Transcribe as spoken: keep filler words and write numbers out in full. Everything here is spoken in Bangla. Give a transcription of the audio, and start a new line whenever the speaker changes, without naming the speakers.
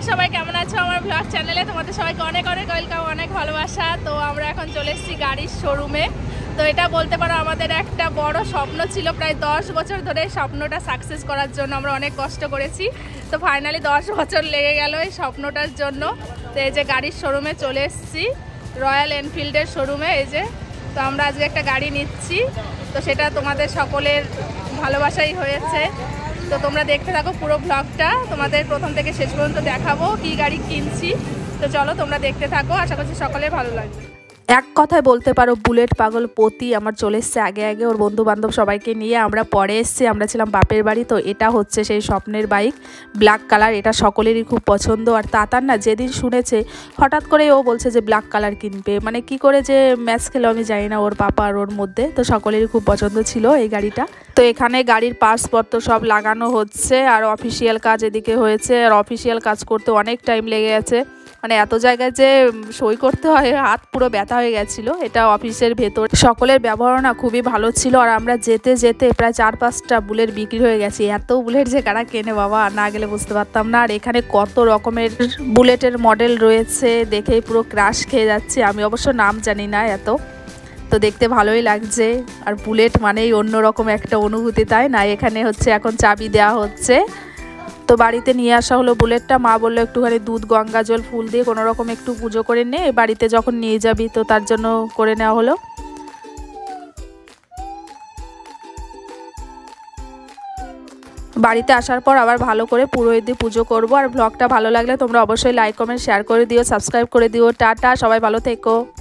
সবাই কেমন আছো আমার ব্লগ চ্যানেলে? তোমাদের সবাইকে অনেক অনেক ওয়েলকাম, অনেক ভালোবাসা। তো আমরা এখন চলে এসেছি গাড়ির শোরুমে। তো এটা বলতে পারো আমাদের একটা বড় স্বপ্ন ছিল, প্রায় দশ বছর ধরে স্বপ্নটা সাকসেস করার জন্য আমরা অনেক কষ্ট করেছি। তো ফাইনালি দশ বছর লেগে গেল এই স্বপ্নটার জন্য। তো এই যে গাড়ির শোরুমে চলে এসেছি, রয়্যাল এনফিল্ডের শোরুমে। এই যে তো আমরা আজকে একটা গাড়ি নিচ্ছি, তো সেটা তোমাদের সকলের ভালোবাসাই হয়েছে। তো তোমরা দেখতে থাকো পুরো ব্লগটা, তোমাদের প্রথম থেকে শেষ পর্যন্ত দেখাবো কি গাড়ি কিনছি। তো চলো তোমরা দেখতে থাকো, আশা করছি সকলের ভালো লাগবে। এক কথায় বলতে পারো বুলেট পাগল পতি আমার চলে এসছে আগে আগে, ওর বন্ধু বান্ধব সবাইকে নিয়ে। আমরা পরে এসছি, আমরা ছিলাম বাপের বাড়ি। তো এটা হচ্ছে সেই স্বপ্নের বাইক, ব্ল্যাক কালার। এটা সকলেরই খুব পছন্দ। আর তাতার না যেদিন শুনেছে হঠাৎ করে ও বলছে যে ব্ল্যাক কালার কিনবে, মানে কি করে যে ম্যাচ খেলো আমি জানি না ওর পাপা আর ওর মধ্যে। তো সকলেরই খুব পছন্দ ছিল এই গাড়িটা। তো এখানে গাড়ির পার্টসপত্র সব লাগানো হচ্ছে, আর অফিসিয়াল কাজ এদিকে হয়েছে। আর অফিসিয়াল কাজ করতে অনেক টাইম লেগে গেছে, মানে এত জায়গায় যে সই করতে হয় হাত পুরো ব্যথা হয়ে গেছিলো। এটা অফিসের ভেতর, সকলের ব্যবহার না খুবই ভালো ছিল। আর আমরা যেতে যেতে প্রায় চার পাঁচটা বুলেট বিক্রি হয়ে গেছে। এত বুলেট যে কারা কেনে বাবা, না গেলে বুঝতে পারতাম না। আর এখানে কত রকমের বুলেটের মডেল রয়েছে, দেখেই পুরো ক্রাশ খেয়ে যাচ্ছে। আমি অবশ্য নাম জানি না এত, তো দেখতে ভালোই লাগছে। আর বুলেট মানেই অন্যরকম একটা অনুভূতি, তাই না? এখানে হচ্ছে এখন চাবি দেওয়া হচ্ছে। তো বাড়িতে নিয়ে আসা হলো বুলেটটা। মা বললো একটুখানি দুধ গঙ্গা জল ফুল দিয়ে কোনো রকম একটু পুজো করে নে, বাড়িতে যখন নিয়ে যাবি, তো তার জন্য করে নেওয়া হলো। বাড়িতে আসার পর আবার ভালো করে পুরোহিত দিয়ে পুজো করবো। আর ব্লগটা ভালো লাগলে তোমরা অবশ্যই লাইক কমেন্ট শেয়ার করে দিও, সাবস্ক্রাইব করে দিও। টাটা, সবাই ভালো থেকো।